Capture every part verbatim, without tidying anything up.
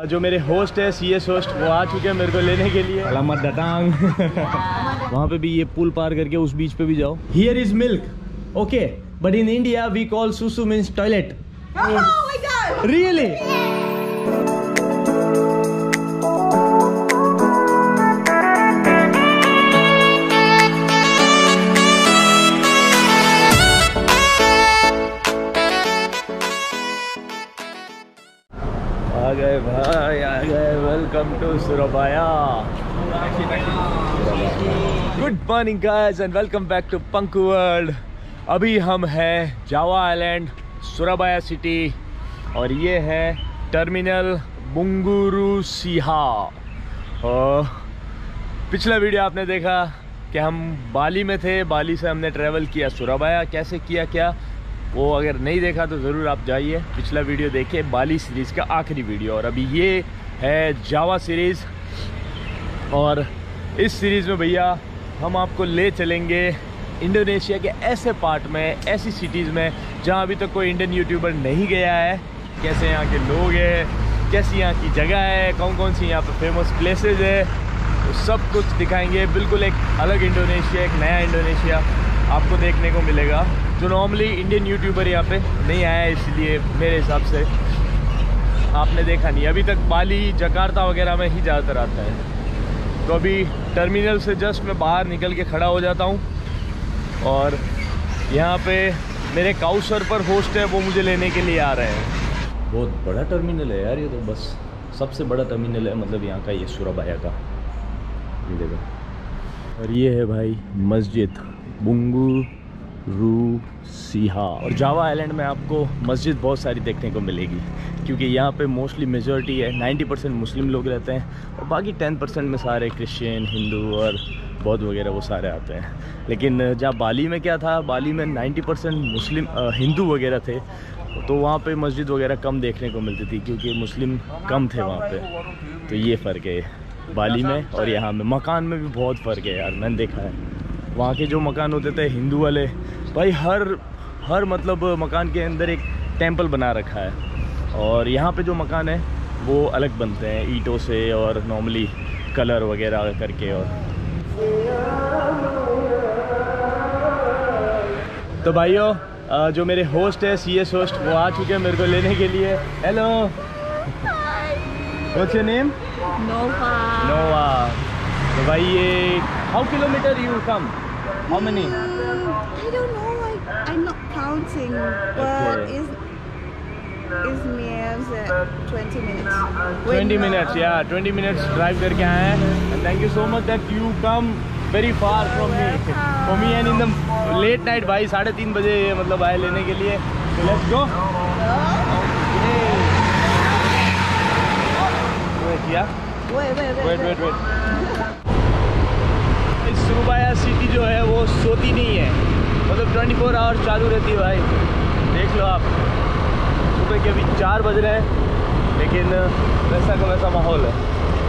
जो मेरे होस्ट है सी एस होस्ट वो आ चुके हैं मेरे को लेने के लिए। सलामत दतांग। वहाँ पे भी ये पुल पार करके उस बीच पे भी जाओ। Here is milk okay but in India we call सुसु मीन्स टॉयलेट। रियली आ गए भाई आ गए। Welcome to Surabaya. Good morning guys and welcome back to Panku world. अभी हम हैं जावा आइलैंड सुरबाया सिटी और ये है टर्मिनल बुंगुरु सिहा। और पिछला वीडियो आपने देखा कि हम बाली में थे, बाली से हमने ट्रैवल किया सुरबाया। कैसे किया क्या वो अगर नहीं देखा तो ज़रूर आप जाइए पिछला वीडियो देखिए, बाली सीरीज़ का आखिरी वीडियो। और अभी ये है जावा सीरीज़ और इस सीरीज़ में भैया हम आपको ले चलेंगे इंडोनेशिया के ऐसे पार्ट में, ऐसी सिटीज़ में जहाँ अभी तक कोई इंडियन यूट्यूबर नहीं गया है। कैसे यहाँ के लोग हैं, कैसी यहाँ की जगह है, कौन कौन सी यहाँ पे फेमस प्लेसेस है, तो सब कुछ दिखाएंगे। बिल्कुल एक अलग इंडोनेशिया, एक नया इंडोनेशिया आपको देखने को मिलेगा जो नॉर्मली इंडियन यूट्यूबर यहाँ पे नहीं आया है, इसलिए मेरे हिसाब से आपने देखा नहीं अभी तक। बाली जकार्ता वगैरह में ही ज़्यादातर आता है। तो अभी टर्मिनल से जस्ट मैं बाहर निकल के खड़ा हो जाता हूँ और यहाँ पे मेरे काउसर पर होस्ट है वो मुझे लेने के लिए आ रहे हैं। बहुत बड़ा टर्मिनल है यार ये तो, बस सबसे बड़ा टर्मिनल है मतलब यहाँ का, ये सुरबाया का। ये देखो और ये है भाई मस्जिद बुंगुरु सिहा। और जावा आइलैंड में आपको मस्जिद बहुत सारी देखने को मिलेगी क्योंकि यहाँ पे मोस्टली मेजॉरिटी है, नब्बे परसेंट मुस्लिम लोग रहते हैं और बाकी दस परसेंट में सारे क्रिश्चियन, हिंदू और बौद्ध वगैरह वो सारे आते हैं। लेकिन जहाँ बाली में क्या था, बाली में नब्बे परसेंट मुस्लिम हिंदू वगैरह थे, तो वहाँ पे मस्जिद वगैरह कम देखने को मिलती थी क्योंकि मुस्लिम कम थे वहाँ पे। तो ये फ़र्क है बाली में और यहाँ में। मकान में भी बहुत फ़र्क है यार, मैंने देखा है। वहाँ के जो मकान होते थे हिंदू वाले, भाई हर हर मतलब मकान के अंदर एक टेंपल बना रखा है। और यहाँ पे जो मकान है वो अलग बनते हैं ईंटों से और नॉर्मली कलर वगैरह करके। और तो भाइयों जो मेरे होस्ट है सी एस होस्ट वो आ चुके हैं मेरे को लेने के लिए। Hello, what's your name? Nova. Nova. तो भाई ये how kilometre you come? How many? I don't know. Like I'm not counting, but Okay. is is near uh, twenty minutes. twenty minutes, yeah, twenty minutes drive करके आए हैं. And thank you so much that you come very far from me, for me and in the late night भाई साढ़े तीन बजे मतलब आए लेने के लिए. So let's go. Wait, yeah. Wait, wait, wait, Wait, wait, wait. Surabaya city जो है वो सोती नहीं है, मतलब चौबीस आवर्स चालू रहती है भाई। देख लो आप, सुबह के अभी चार बज रहे हैं लेकिन वैसा का वैसा माहौल है।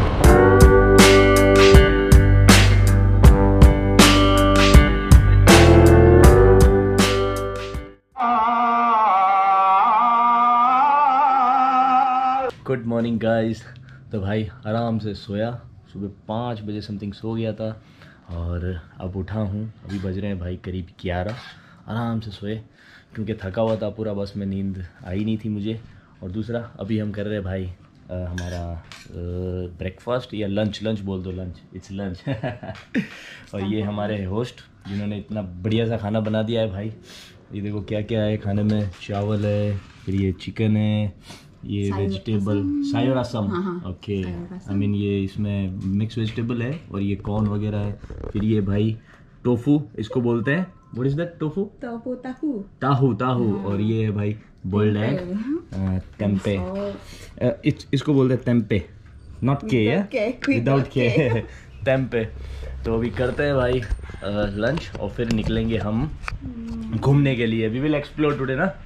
Good morning guys. तो भाई आराम से सोया, सुबह पाँच बजे समथिंग सो गया था और अब उठा हूँ। अभी बज रहे हैं भाई करीब ग्यारह। आराम से सोए क्योंकि थका हुआ था पूरा, बस में नींद आई नहीं थी मुझे। और दूसरा अभी हम कर रहे हैं भाई आ, हमारा ब्रेकफास्ट या लंच, लंच बोल दो, लंच, इट्स लंच। और ये हमारे होस्ट जिन्होंने इतना बढ़िया सा खाना बना दिया है भाई। ये देखो क्या क्या है खाने में, चावल है, फिर ये चिकन है, ये वेजिटेबल सायो रसम, ओके, आई मीन ये इसमें मिक्स वेजिटेबल है और ये कॉर्न वगैरह है। फिर ये भाई टोफू इसको बोलते हैं, what is that? Tofu, tofu, ताहू, ताहू, ताहू। और ये है भाई बॉइल्ड एग, टेम्पे, इसको बोलते हैं tempeh, not K, without K, tempeh. तो अभी करते हैं भाई लंच और फिर निकलेंगे हम घूमने के लिए। वी विल एक्सप्लोर टुडे ना।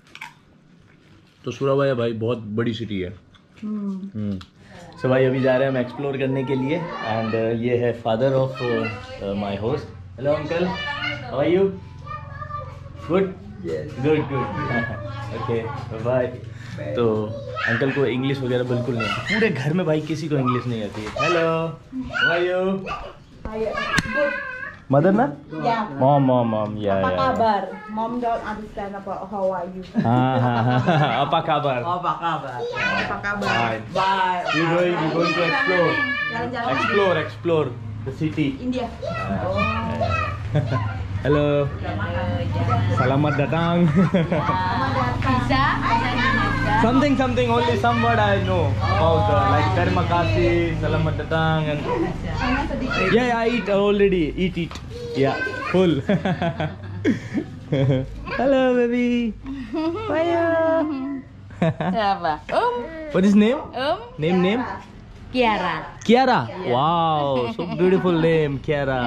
तो सुरबाया भाई बहुत बड़ी सिटी है। हम्म सो भाई अभी जा रहे हैं हम एक्सप्लोर करने के लिए। एंड uh, ये है father of my host. Hello uncle, how are you? Good, good, good, okay, bye. तो अंकल को इंग्लिश वगैरह बिल्कुल नहीं आती, पूरे घर में भाई किसी को इंग्लिश नहीं आती है। Hello, how are you? Mother ना? मॉम मॉम मॉम या Apa kabar? Mom don't understand about how are you. हाँ हाँ हाँ apa kabar? Apa kabar? Apa kabar? Fine. Bye. We going we going to explore Jalan-jalan. explore explore the city. India. Hello. Selamat datang. Bisa? Something something only some word I know about uh, like terima kasih, selamat datang and yeah, yeah I eat already eat eat yeah full. Hello baby. Hiya. Siapa? Om. What is name? Om. Name name? Kiara. Kiara. Wow, so beautiful name Kiara.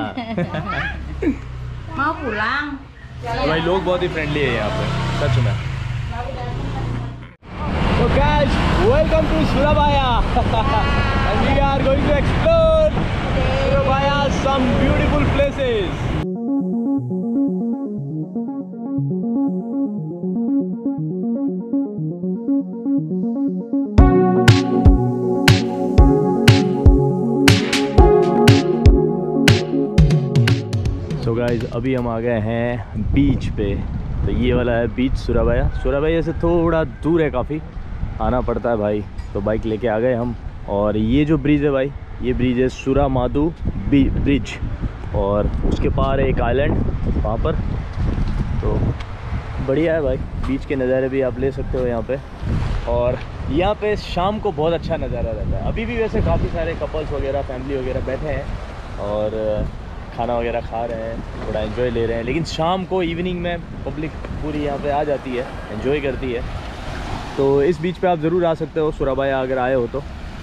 Mau pulang? भाई लोग बहुत ही friendly है यहाँ पे सच में। So guys, welcome to Surabaya and we are going to explore Surabaya, some beautiful places. So guys, अभी हम आ गए हैं बीच पे। तो ये वाला है बीच सुराबाया। सुराबाया से थोड़ा दूर है, काफ़ी आना पड़ता है भाई, तो बाइक लेके आ गए हम। और ये जो ब्रिज है भाई, ये ब्रिज है सुरामादु ब्रिज, और उसके पार है एक आइलैंड वहाँ पर। तो बढ़िया है भाई, बीच के नज़ारे भी आप ले सकते हो यहाँ पे। और यहाँ पे शाम को बहुत अच्छा नज़ारा रहता है। अभी भी वैसे काफ़ी सारे कपल्स वगैरह, फैमिली वगैरह बैठे हैं और खाना वगैरह खा रहे हैं, थोड़ा एंजॉय ले रहे हैं। लेकिन शाम को इवनिंग में पब्लिक पूरी यहाँ पे आ जाती है, एंजॉय करती है। तो इस बीच पे आप ज़रूर आ सकते हो सुराबाया, अगर आए हो तो।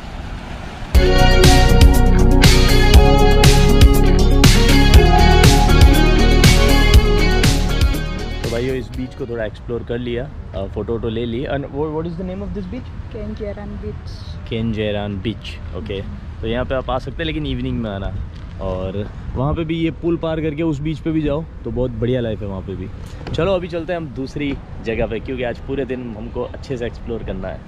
तो भाइयों इस बीच को थोड़ा एक्सप्लोर कर लिया, फ़ोटो वोटो ले ली। And what is the name of this beach? Kenjeran Beach. Kenjeran beach. Okay, तो यहाँ पे आप आ सकते हैं, लेकिन इवनिंग में आना। और वहाँ पे भी ये पुल पार करके उस बीच पे भी जाओ तो बहुत बढ़िया लाइफ है वहाँ पे भी। चलो अभी चलते हैं हम दूसरी जगह पे, क्योंकि आज पूरे दिन हमको अच्छे से एक्सप्लोर करना है।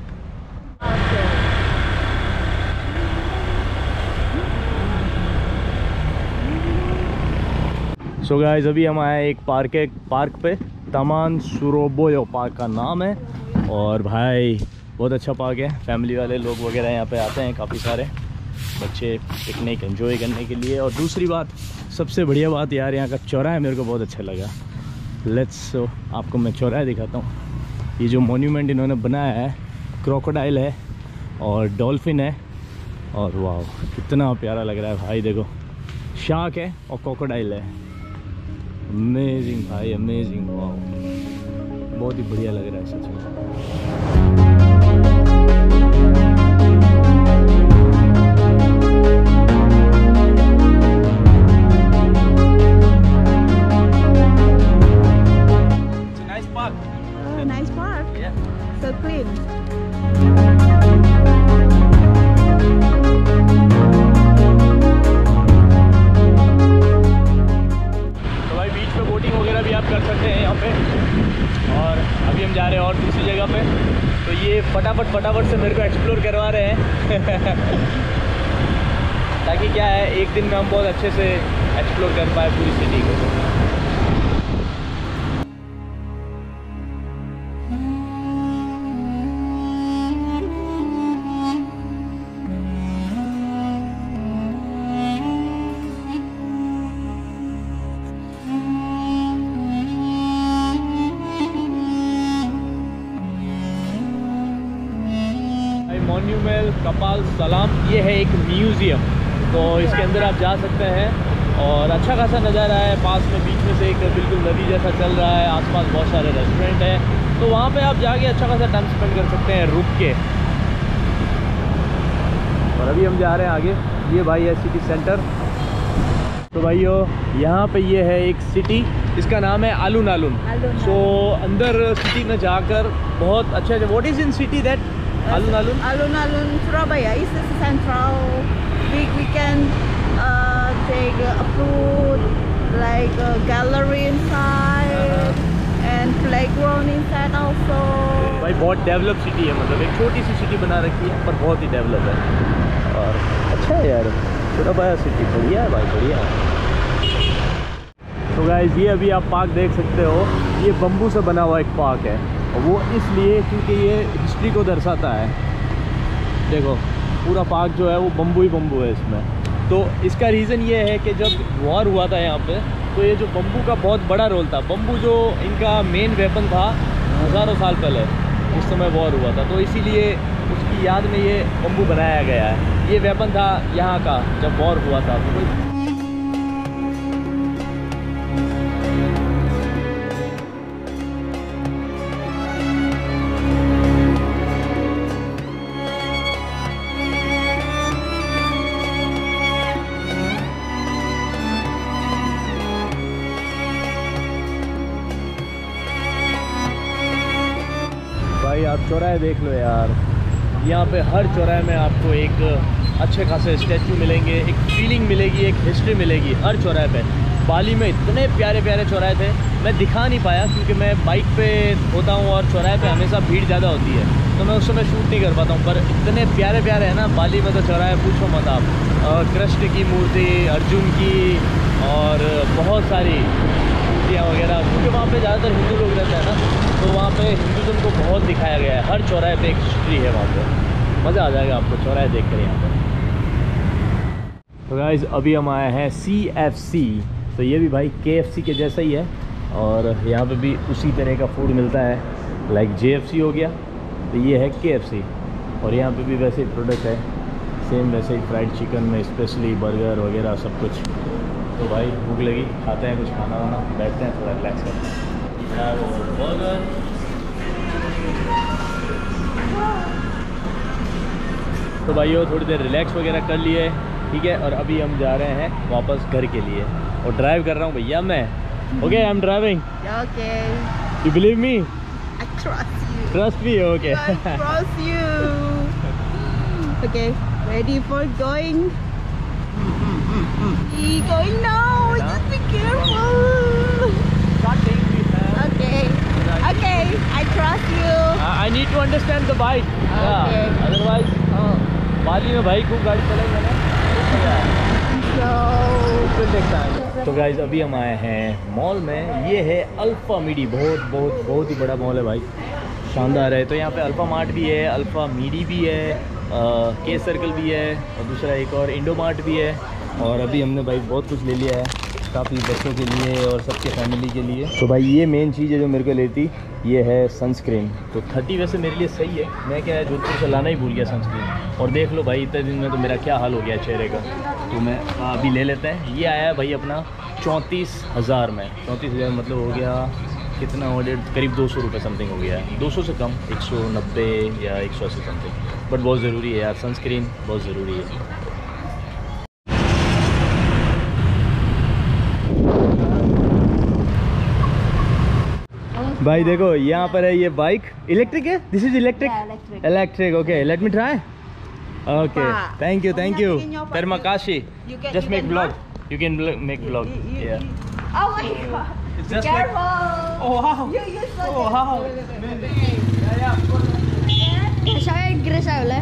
सो गाइस, अभी हम आए एक पार्क है, पार्क पे तामान सुरोबोयो पार्क का नाम है। और भाई बहुत अच्छा पार्क है, फैमिली वाले लोग वगैरह यहाँ पे आते हैं, काफ़ी सारे बच्चे पिकनिक एंजॉय करने के लिए। और दूसरी बात, सबसे बढ़िया बात यार, यहाँ का चौराहा मेरे को बहुत अच्छा लगा। लेट्स सो आपको मैं चौराहा दिखाता हूँ। ये जो मॉन्यूमेंट इन्होंने बनाया है, क्रोकोडाइल है और डॉल्फिन है, और वाह कितना प्यारा लग रहा है भाई। देखो शार्क है और क्रोकोडाइल है, अमेजिंग भाई, अमेजिंग। वाह बहुत ही बढ़िया लग रहा है सच में। Oh, nice park. Yeah. So clean. तो भाई बीच पे बोटिंग वगैरह भी आप कर सकते हैं यहाँ पे। और अभी हम जा रहे हैं और दूसरी जगह पे। तो ये फटाफट फटाफट से मेरे को एक्सप्लोर करवा रहे हैं ताकि क्या है, एक दिन में हम बहुत अच्छे से एक्सप्लोर कर पाए पूरी सिटी को। मॉन्यूमेंट कपाल सलाम, ये है एक म्यूज़ियम, तो इसके अंदर आप जा सकते हैं। और अच्छा खासा नज़ारा है, पास में बीच में से एक बिल्कुल नदी जैसा चल रहा है, आसपास बहुत सारे रेस्टोरेंट हैं, तो वहाँ पे आप जाके अच्छा खासा टाइम स्पेंड कर सकते हैं रुक के। और अभी हम जा रहे हैं आगे। ये भाई है सिटी सेंटर। तो भाइयों यहाँ पे ये है एक सिटी, इसका नाम है आलू नालून। सो अंदर सिटी में जाकर बहुत अच्छा। What is in city that Alun-alun? Alun-alun Surabaya is the central. We, we can uh, take a food like a gallery inside, uh-huh. and playground inside also. भाई बहुत डेवलप सिटी है, मतलब एक छोटी सी सिटी बना रखी है पर बहुत ही डेवलप है और अच्छा है यार। सुराबाया सिटी बढ़िया है भाई, बढ़िया है। तो गाइस ये अभी आप पार्क देख सकते हो, ये बम्बू से बना हुआ एक पार्क है और वो इसलिए क्योंकि ये हिस्ट्री को दर्शाता है। देखो पूरा पार्क जो है वो बम्बू ही बम्बू है इसमें। तो इसका रीज़न ये है कि जब वॉर हुआ था यहाँ पे तो ये जो बम्बू का बहुत बड़ा रोल था। बम्बू जो इनका मेन वेपन था हज़ारों साल पहले उस समय वॉर हुआ था, तो इसीलिए उसकी याद में ये बम्बू बनाया गया है। ये वेपन था यहाँ का जब वॉर हुआ था। तो भाई आप चौराहे देख लो यार, यहाँ पे हर चौराहे में आपको एक अच्छे खासे स्टैचू मिलेंगे, एक फीलिंग मिलेगी, एक हिस्ट्री मिलेगी हर चौराहे पे। बाली में इतने प्यारे प्यारे चौराहे थे, मैं दिखा नहीं पाया क्योंकि मैं बाइक पे होता हूँ और चौराहे पे हमेशा भीड़ ज़्यादा होती है तो मैं उस समय शूट नहीं कर पाता हूँ। पर इतने प्यारे प्यारे हैं ना बाली में तो चौराहे पूछो मत आप। कृष्ण की मूर्ति, अर्जुन की और बहुत सारी मूर्तियाँ वगैरह, क्योंकि वहाँ पे ज़्यादातर हिंदू लोग रहते हैं ना तो वहाँ पे हिंदुज़म को बहुत दिखाया गया है। हर चौराहे पे एक हिस्ट्री है वहाँ पे, मज़ा आ जाएगा आपको चौराहे देख कर यहाँ पर। तो गाइस अभी हम आए हैं सी एफ सी, तो ये भी भाई के एफ सी के जैसा ही है और यहाँ पे भी उसी तरह का फूड मिलता है। लाइक जे एफ सी हो गया तो ये है के एफ सी और यहाँ पे भी वैसे ही प्रोडक्ट है सेम वैसे ही फ्राइड चिकन में स्पेशली बर्गर वगैरह सब कुछ। तो भाई भूख लगी, खाते हैं कुछ खाना वाना, बैठते हैं थोड़ा रिलैक्स करते हैं। बर्गर तो भाइयों थोड़ी देर रिलैक्स वगैरह कर लिए, ठीक है, और अभी हम जा रहे हैं वापस घर के लिए और ड्राइव कर रहा हूँ भैया मैं। Okay I am driving. Okay you believe me? I trust you. Trust me? Okay I trust you. Okay, ready for going? We going now. Just be careful. Okay. Okay, I trust you. I need to understand the bike, Okay. Otherwise Bali में भाई खूब गाड़ी चलेगा ना। So. तो guys अभी हम आए हैं मॉल में, ये है अल्फ़ा मीडी, बहुत बहुत बहुत ही बड़ा मॉल है भाई, शानदार है। तो यहाँ पे अल्फ़ा मार्ट भी है, अल्फ़ा मीडी भी है, के सर्कल भी है और दूसरा एक और इंडो मार्ट भी है। और अभी हमने भाई बहुत कुछ ले लिया है काफ़ी बच्चों के लिए और सबके फैमिली के लिए। तो भाई ये मेन चीज़ है जो मेरे को लेती, ये है सनस्क्रीन। तो थर्टी वैसे मेरे लिए सही है, मैं क्या है जोधपुर से लाना ही भूल गया सनस्क्रीन और देख लो भाई इतने दिन में तो मेरा क्या हाल हो गया चेहरे का। तो मैं अभी ले लेते हैं। ये आया है भाई अपना चौंतीस हज़ार में, चौंतीस हज़ार मतलब हो गया कितना ऑर्डर, करीब दो सौ रुपये समथिंग हो गया है, दो सौ से कम, एक सौ नब्बे या एक सौ अस्सी समथिंग। बट बहुत ज़रूरी है यार, सनस्क्रीन बहुत ज़रूरी है। भाई देखो यहाँ पर है ये बाइक, इलेक्ट्रिक है, this is electric, electric. Okay let me try. Okay thank you thank you Termakashi, just make vlog, you can make vlog. Yeah. Oh my god. It's just Careful. like, oh wow, You, you so oh wow. Yeah, yeah, of course. Saya gerasa boleh.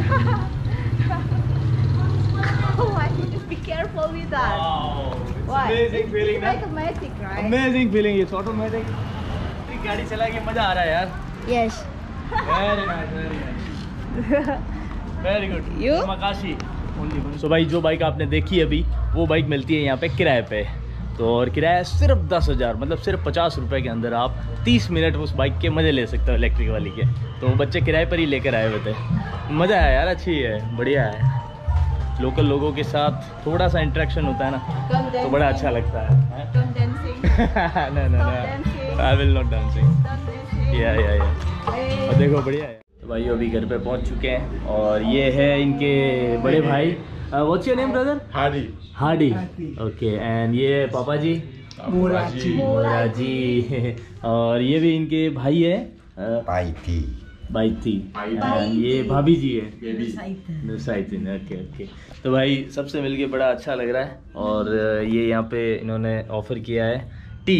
Oh my, just be careful with that. Wow, it's Why? amazing feeling, It's ना? automatic, right? Amazing feeling, it's automatic. गाड़ी चला के मजा आ रहा है यार। Yes. Very nice, very nice. Very good. You? Termakashi. So भाई जो बाइक आपने देखी अभी वो बाइक मिलती है यहाँ पे किराए पे, तो और किराया सिर्फ दस हज़ार, मतलब सिर्फ पचास रुपए के अंदर आप तीस मिनट उस बाइक के मज़े ले सकते हो इलेक्ट्रिक वाली के। तो वो बच्चे किराए पर ही लेकर आए हुए थे, मज़ा आया यार, अच्छी है, बढ़िया है। लोकल लोगों के साथ थोड़ा सा इंटरेक्शन होता है ना तो बड़ा अच्छा लगता है। Don't dancing. no, no, no. I will not dancing. Yeah, yeah, yeah. और देखो बढ़िया है। तो भाई अभी घर पे पहुंच चुके हैं और ये है इनके बड़े भाई। What's your name brother? Hardy. Hardy, okay. And ये पापा जी मोराजी। मोराजी। और ये भी इनके भाई है पाइथी। बाइथी। एंड ये भाभी जी है नुसाइतिन। Okay okay. तो भाई सबसे मिलके बड़ा अच्छा लग रहा है और ये यहाँ पे इन्होंने ऑफर किया है tea,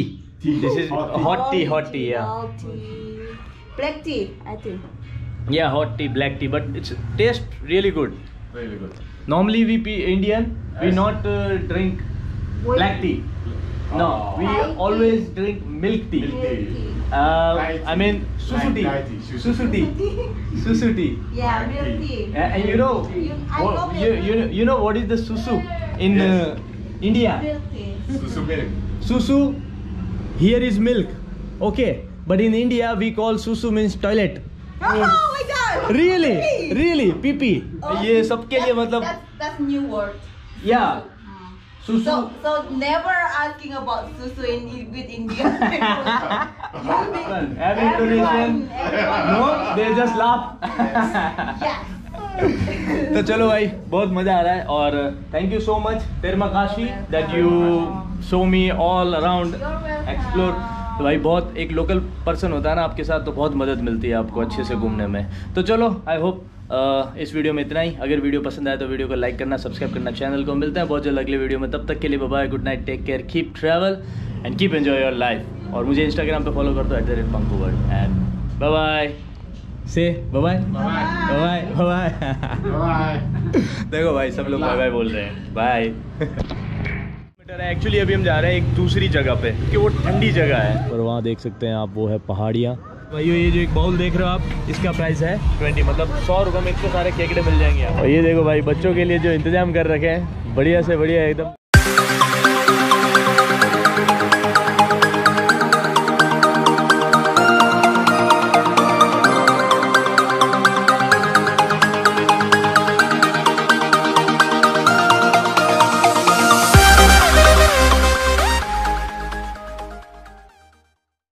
tea. This is Hot tea. hot tea, hot tea, yeah. Hot tea. Black tea, I think. Yeah, hot tea, black tea, but it's taste really good. Really good. Normally we be Indian, we Yes. not uh, drink Wait. black tea. No, Oh. we Thai tea. always drink milk tea. Milk Milk tea. tea. Uh, Thai I tea. mean susu Thai- tea. Thai tea, susu Susu tea. Susu tea. Yeah, Black milk tea. tea. Uh, and you know, You- I what, love you, milk. you, know, you know what is the susu in Yes. uh, India? Milk tea. Susu milk. Susu here is milk. Okay, but in India we call susu means toilet. Oh my god! Really? Really? Really? Pee-pee. Oh, ये सबके लिए that's- मतलब That's, that's new word. yeah. Mm. Susu. So, so never asking about susu in with Indian people. Having donation. Everyone. No, they just laugh. Yes. तो चलो भाई, बहुत मजा आ रहा है और थैंक यू सो मच तेरमाकाशी that you show me all around explore. तो भाई बहुत एक लोकल पर्सन होता है ना आपके साथ, तो बहुत मदद मिलती है आपको अच्छे से घूमने में। तो चलो आई होप इस वीडियो में इतना ही। अगर वीडियो पसंद आए तो वीडियो को लाइक करना, सब्सक्राइब करना चैनल को। मिलते हैं बहुत जल्द अगले वीडियो में, तब तक के लिए bye bye, good night, take care, keep travel and keep enjoy your life. और मुझे इंस्टाग्राम पे फॉलो कर दो at the rate Panku world and bye bye. Say bye bye bye bye bye. Bye. देखो भाई सब लोग बाय बाय बोल रहे हैं, बाय। एक्चुअली अभी हम जा रहे हैं एक दूसरी जगह पे कि वो ठंडी जगह है, पर वहाँ देख सकते हैं आप वो है पहाड़ियाँ। भाइयों ये जो एक बाउल देख रहे हो आप, इसका प्राइस है ट्वेंटी, मतलब सौ रुपये में इतने सारे केकड़े मिल जाएंगे। और ये देखो भाई बच्चों के लिए जो इंतजाम कर रखे हैं, बढ़िया से बढ़िया एकदम।